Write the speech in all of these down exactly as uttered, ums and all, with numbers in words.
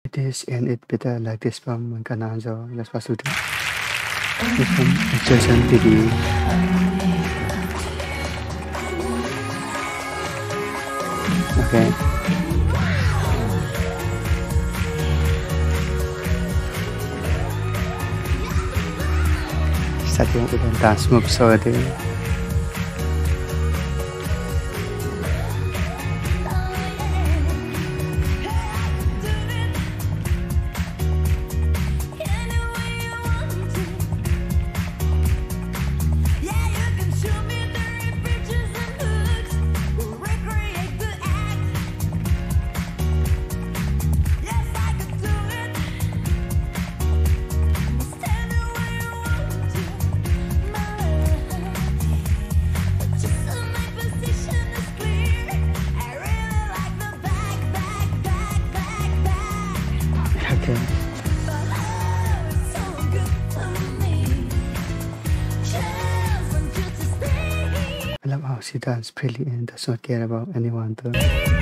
It is and it better like this from Naranjo. Let's pass it. This from Actuation T V E. Okay. Starting with the dance move so I think. I love how she dances pretty and does not care about anyone though.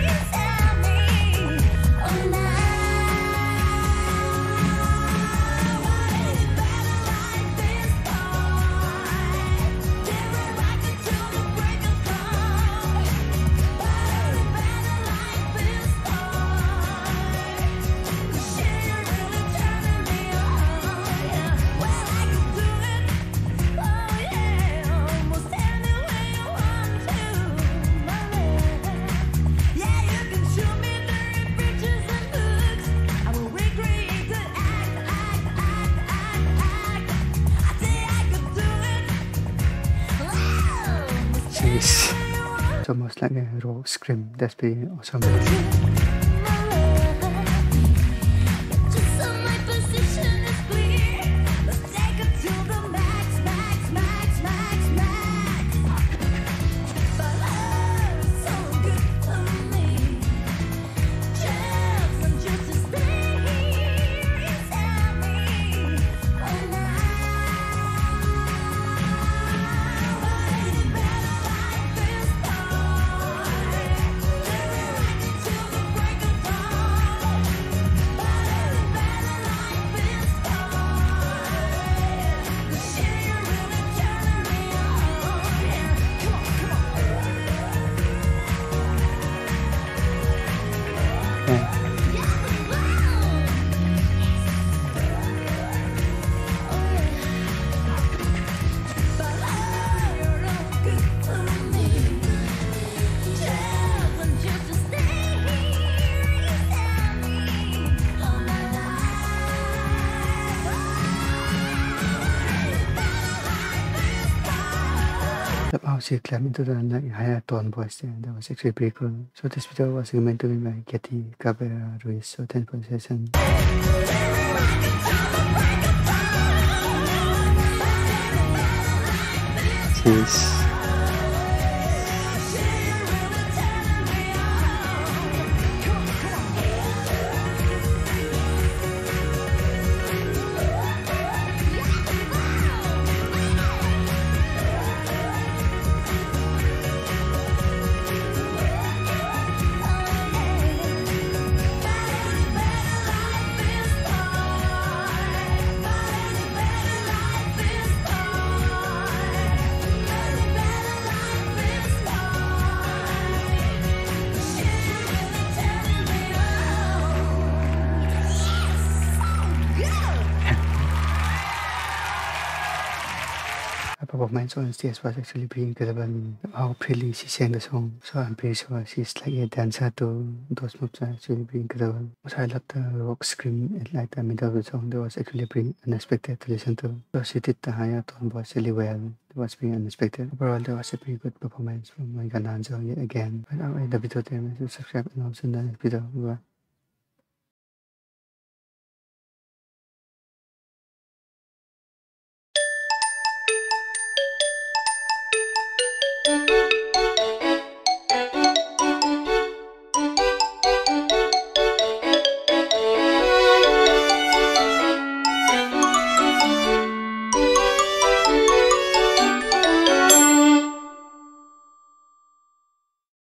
It's almost like a raw scream. That's pretty awesome. How she climbed into the like, higher tone voice there. That was actually pretty cool. So this video was meant to be by Getty Cabrera Ruiz. So ten point session. Cheers. Performance on stage was actually pretty incredible. How pretty she sang the song. So I'm pretty sure she's like a dancer too. Those moves are actually pretty incredible. Also, I love the rock scream at like the middle of the song. That was actually pretty unexpected to listen to. So she did the higher tone voice really well. It was pretty unexpected. Overall, that was a pretty good performance from my Naranjo yet again. But I love the video there. So subscribe and also the next video. Bye.